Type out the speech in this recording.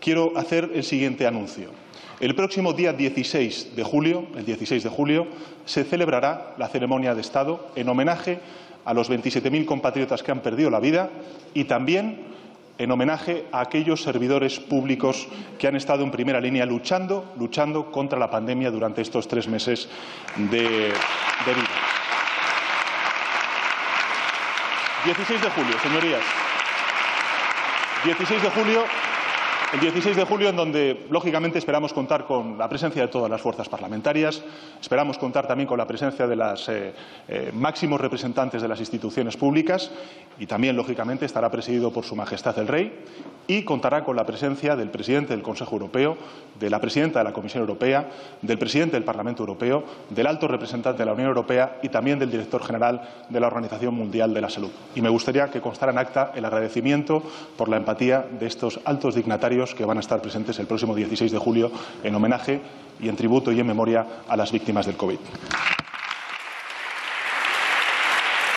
quiero hacer el siguiente anuncio. El próximo día 16 de julio, se celebrará la ceremonia de Estado en homenaje a los 27.000 compatriotas que han perdido la vida y también en homenaje a aquellos servidores públicos que han estado en primera línea luchando contra la pandemia durante estos 3 meses de vida. 16 de julio, señorías. 16 de julio. El 16 de julio, en donde, lógicamente, esperamos contar con la presencia de todas las fuerzas parlamentarias, esperamos contar también con la presencia de los máximos representantes de las instituciones públicas y también, lógicamente, estará presidido por Su Majestad el Rey y contará con la presencia del presidente del Consejo Europeo, de la presidenta de la Comisión Europea, del presidente del Parlamento Europeo, del alto representante de la Unión Europea y también del director general de la Organización Mundial de la Salud. Y me gustaría que constara en acta el agradecimiento por la empatía de estos altos dignatarios que van a estar presentes el próximo 16 de julio en homenaje y en tributo y en memoria a las víctimas del COVID.